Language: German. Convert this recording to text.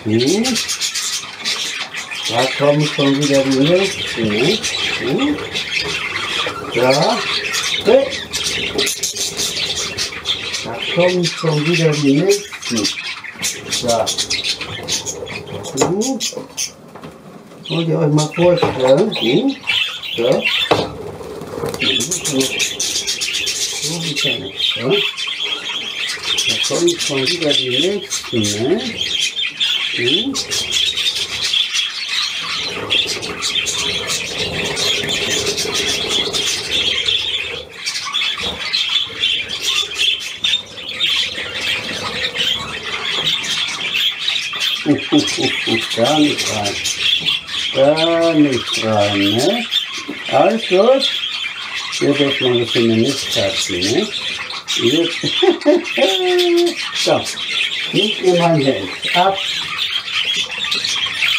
Da kommen schon wieder die nächsten. Da. Da kommen schon wieder die nächsten. Da. Wollt ihr euch mal vorstellen? Da. So wie kann ich. Da kommen schon wieder die nächsten. Gar nicht rein. Gar nicht rein, ne? Alles gut? Ihr dürft mal ein bisschen den Mist kratzen, ne? So, nicht in mein Hemd. Ab.